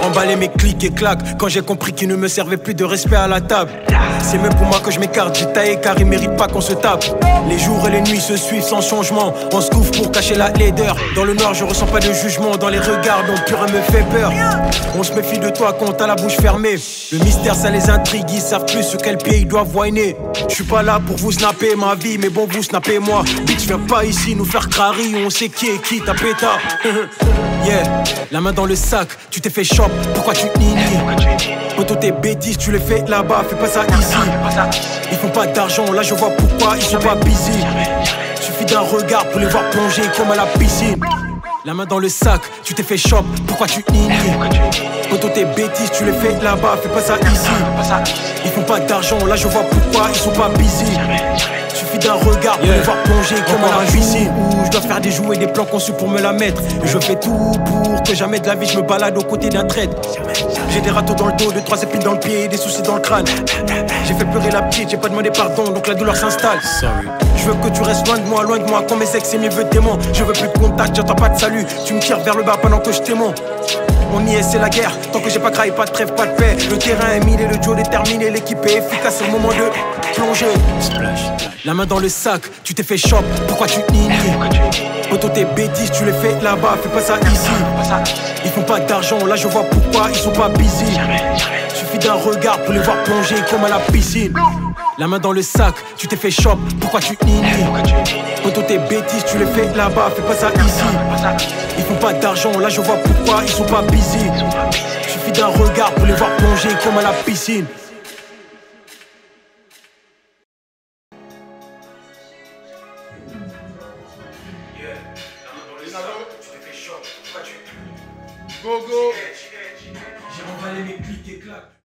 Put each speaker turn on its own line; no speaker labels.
emballé mes clics et claques quand j'ai compris qu'il ne me servait plus de respect à la table. C'est même pour moi que je m'écarte, j'ai taillé car il mérite pas qu'on se tape. Les jours et les nuits se suivent sans changement. On se couvre pour cacher la laideur. Dans le noir je ressens pas de jugement. Dans les regards donc plus rien me fait peur. On se méfie de toi quand t'as la bouche fermée. Le mystère ça les intrigue, ils savent plus sur quel pied ils doivent whiner. Je suis pas là pour vous snapper ma vie, mais bon vous snappez moi. Bitch viens pas ici nous faire crari, on sait qui est qui, t'as péta. Yeah, la main dans le sac, tu t'es fait chop, pourquoi tu nies? Poto tes bêtises, tu les fais là-bas, fais pas ça ici. Ils font pas d'argent, là je vois pourquoi ils sont pas busy. Suffit d'un regard pour les voir plonger comme à la piscine. La main dans le sac, tu t'es fait chop, pourquoi tu nies? Poto tes bêtises, tu les fais là-bas, fais pas ça ici. Ils font pas d'argent, là je vois pourquoi ils sont pas busy. Suffit d'un regard pour les voir plonger comme à la piscine. Où je dois faire des jouets, des plans conçus pour me la mettre. Et je fais tout pour que jamais de la vie je me balade aux côtés d'un traître. J'ai des râteaux dans le dos, 2-3 épines dans le pied, des soucis dans le crâne. J'ai fait pleurer la petite, j'ai pas demandé pardon, donc la douleur s'installe. Je veux que tu restes loin de moi, quand mes ex et mes vœux démons. Je veux plus de contact, j'entends pas de salut. Tu me tires vers le bas pendant que je t'aimons. On y est, c'est la guerre, tant que j'ai pas craillé, pas de trêve, pas de paix. Le terrain est miné, le duo déterminé, l'équipe est efficace, c'est le moment de plonger. La main dans le sac, tu t'es fait chop, pourquoi tu nies? Poto tes bêtises, tu les fais là-bas, fais pas ça ici. Ils font pas d'argent, là je vois pourquoi ils sont pas busy. Suffit d'un regard pour les voir plonger comme à la piscine. La main dans le sac, tu t'es fait chop, pourquoi tu nies? Poto tes bêtises, tu les fais là-bas, fais pas ça ici. Ils font pas d'argent, là je vois pourquoi ils sont pas busy. Suffit d'un regard pour les voir plonger comme à la piscine.
Go go.
J'ai emballé mes clics et claques.